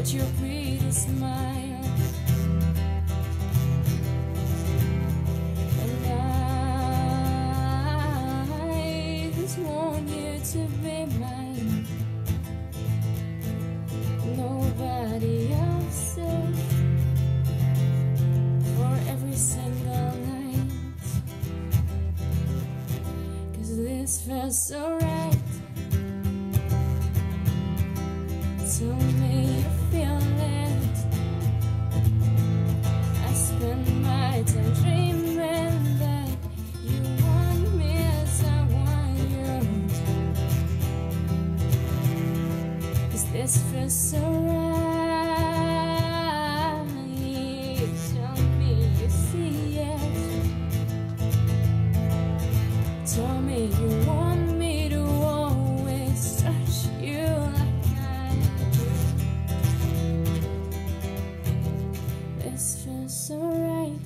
with your pretty smile. And I just want you to be mine. Nobody else for every single night. 'Cause this feels so right. Tell me you feel it. I spend my time dreaming that you want me as I want you. 'Cause this feels so right. Tell me you see it. Tell me you want me to always touch you like I do. This feels so right.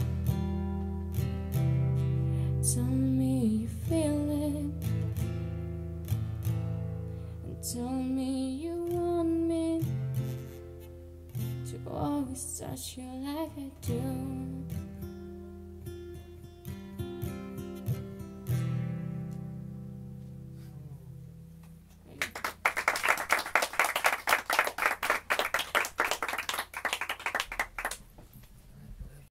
Tell me you feel it. And tell me you want me to always touch you like I do.